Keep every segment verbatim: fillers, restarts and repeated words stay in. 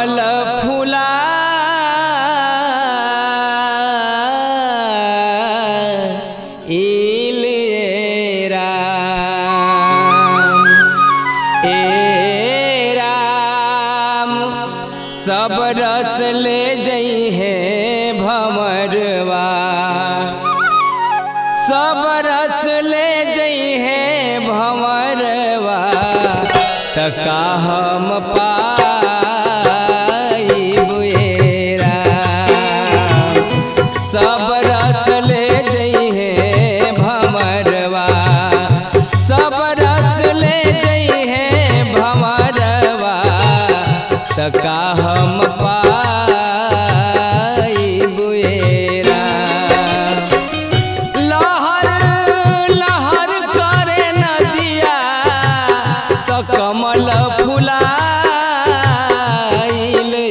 कमल फूला ए राम ए राम सब रस ले जई है भंवरवा सब रस ले जई है भंवरवा तका हम पाइब ए राम सब रस ले जई है भंवरवा सब रस ले जई है भंवरवा तका हम पाइब ए राम लहर लहर करे नदिया तो कमल फुलाइल ए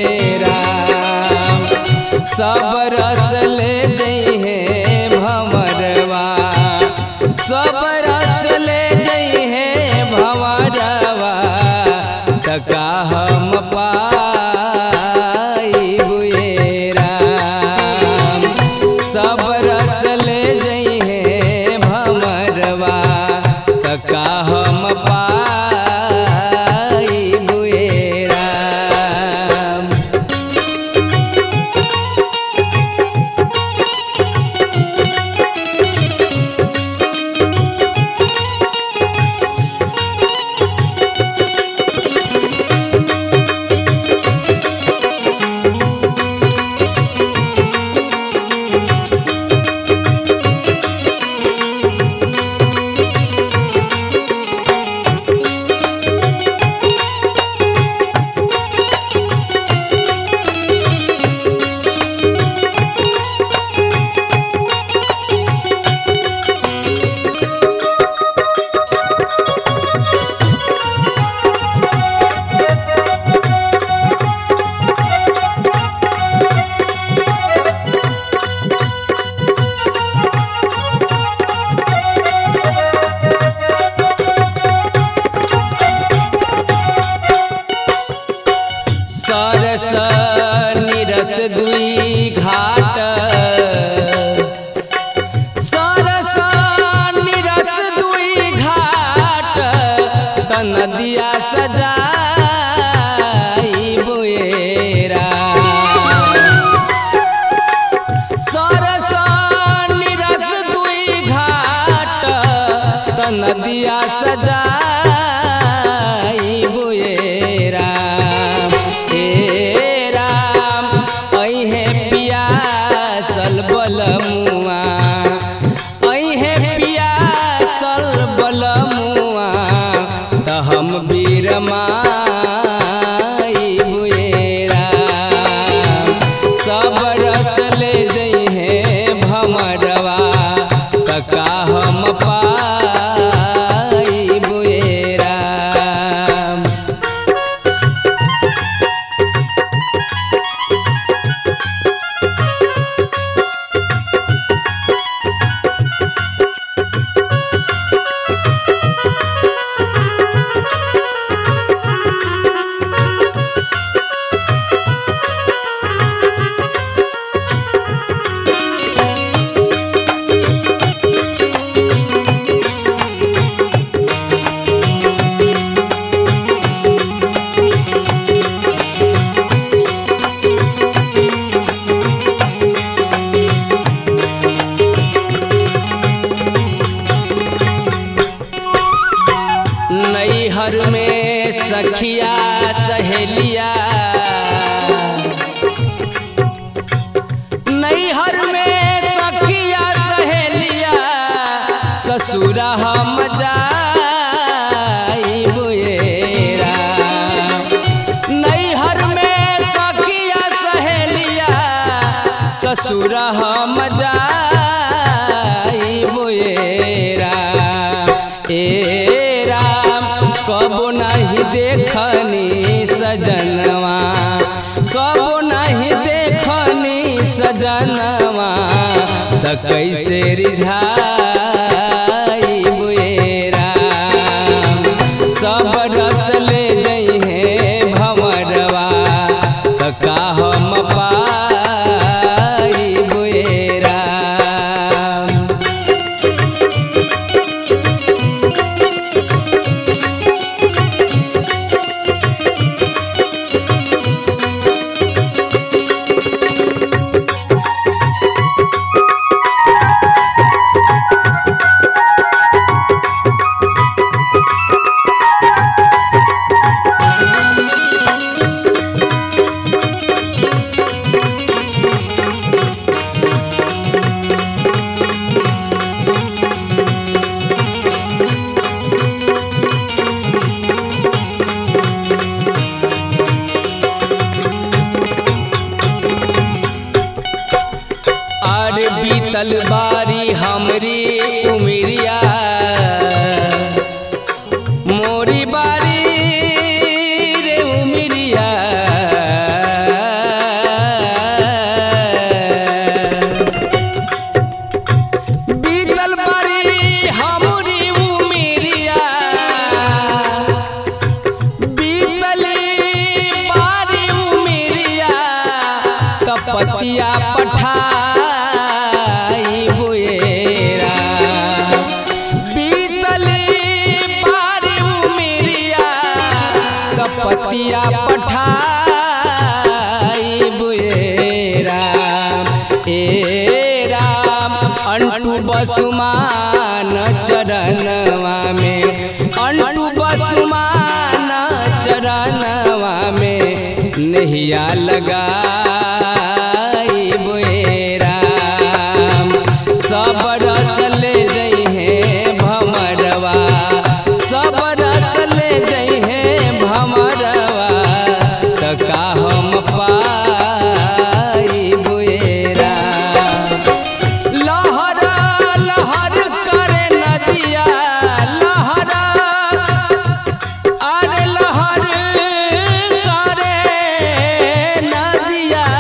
राम सब रस ले जई है भंवरवा सब रस ले जई है भंवरवा तका हम पाइब ए राम सब रस ले जई है भंवरवा तका हम पाइब ए राम सरस निरस दुई घाट सरस निरस दुई घाट त नदिया सजाइब ए राम सरस निरस दुई घाट त नदिया सजाइब ए राम ए राम अइहे पियासल बलमुआ अइहे पियासल बलमुआ त हम बीरमाइब ए राम सब रस ले जई है भंवरवा तका हम पाइब ए राम नैहर में सखिया सहेलिया नैहर में सखिया सहेलिया ससुर हम जाइब ए राम नैहर में सखिया सहेलिया ससुर हम जाइब ए राम ए कबो नहीं देखनी सजनवा कबो नहीं देखनी सजनवा त कैसे रिझाइब ए राम सब रस ले जई है भंवरवा बीतल बारी हमरी उमिरिया मोरी बारी रे उमिरिया बीतल बारी हमरी उमिरिया बीतल बारी उमिरिया कपतिया पठाई बुएरा बीतल बारी उमिरिया कपतिया पठाई बुएरा ए राम अंटू बसुमान चरणवा में अंटू बसुमान चरणवा में नहिया लगाई बुएरा सब रस ले जइहे भमरवा सब रस ले जइहे भमरवा त का हम पाई बुएरा लहर लहर करे नदिया लहर अरे लहर करे नदिया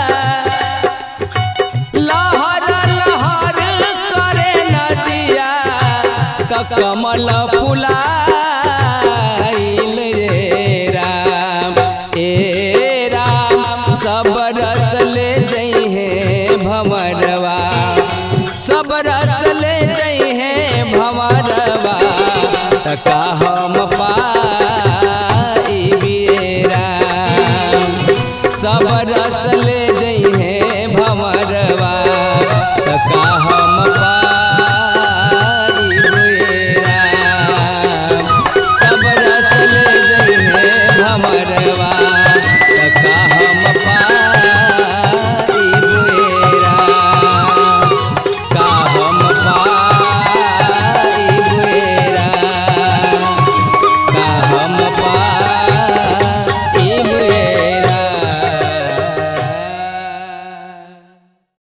लहर लहर करे नदिया त कमल फुलाइल रे राम ए राम सब रस ले जइहे भमरवा सब रस ले जइहे भमरवा त का हम पाई राम सब रस